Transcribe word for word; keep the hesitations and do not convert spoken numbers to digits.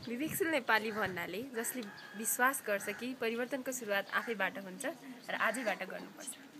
विवेकशील नेपाली भन्नाले जसले विश्वास गर्छ कि परिवर्तनको सुरुवात आफैबाट हुन्छ र आजैबाट गर्नुपर्छ।